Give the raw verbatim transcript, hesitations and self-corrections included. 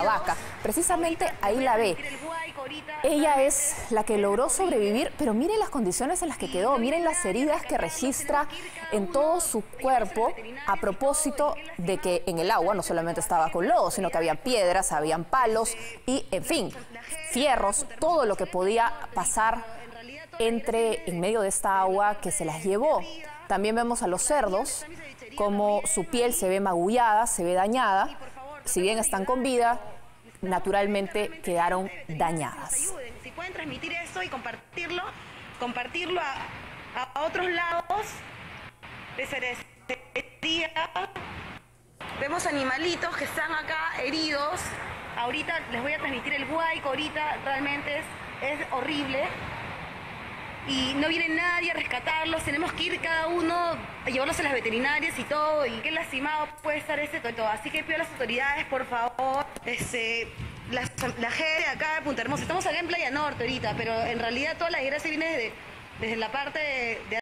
vaca. Precisamente ahí la ve. Ella es la que logró sobrevivir, pero miren las condiciones en las que quedó, miren las heridas que registra en todo su cuerpo a propósito de que en el agua no solamente estaba con lodo, sino que había piedras, habían palos y, en fin, fierros, todo lo que podía pasar entre en medio de esta agua que se las llevó. También vemos a los cerdos, como su piel se ve magullada, se ve dañada. Si bien están con vida, naturalmente quedaron dañadas. Si pueden transmitir eso y compartirlo, compartirlo a, a otros lados, les agradecería. Vemos animalitos que están acá heridos. Ahorita les voy a transmitir el huaico, ahorita realmente es, es horrible. Y no viene nadie a rescatarlos, tenemos que ir cada uno a llevarlos a las veterinarias y todo, y qué lastimado puede estar ese todo. Así que pido a las autoridades, por favor, este, la, la gente de acá de Punta Hermosa, estamos acá en Playa Norte ahorita, pero en realidad toda la desgracia viene desde, desde la parte de, de